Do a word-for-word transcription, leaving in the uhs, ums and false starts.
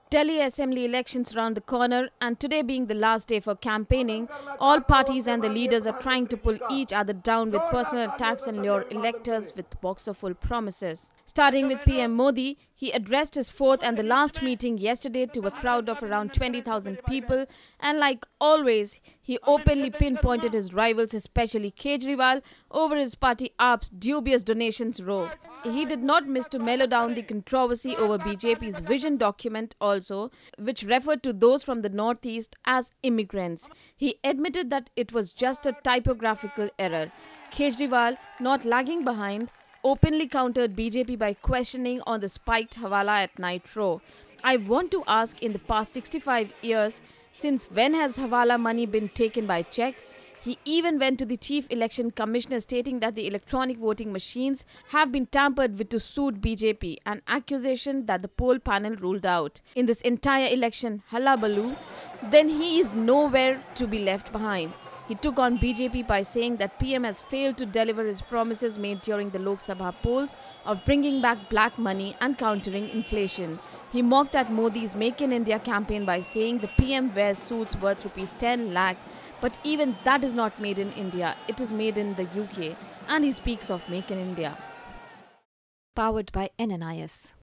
Delhi Assembly elections around the corner, and today being the last day for campaigning, all parties and the leaders are trying to pull each other down with personal attacks and lure electors with boxer-full promises. Starting with P M Modi, he addressed his fourth and the last meeting yesterday to a crowd of around twenty thousand people, and like always, he openly pinpointed his rivals, especially Kejriwal, over his party A A P's dubious donations row. He did not miss to mellow down the controversy over B J P's vision document also, which referred to those from the northeast as immigrants. He admitted that it was just a typographical error. Kejriwal, not lagging behind, openly countered B J P by questioning on the spiked Hawala at night row. I want to ask, in the past sixty-five years, since when has Hawala money been taken by check? He even went to the Chief Election Commissioner stating that the electronic voting machines have been tampered with to suit B J P, an accusation that the poll panel ruled out. In this entire election hullabaloo, then he is nowhere to be left behind. He took on B J P by saying that P M has failed to deliver his promises made during the Lok Sabha polls of bringing back black money and countering inflation. He mocked at Modi's Make in India campaign by saying the P M wears suits worth rupees ten lakh, but even that is not made in India, it is made in the U K, and he speaks of Make in India. Powered by N N I S.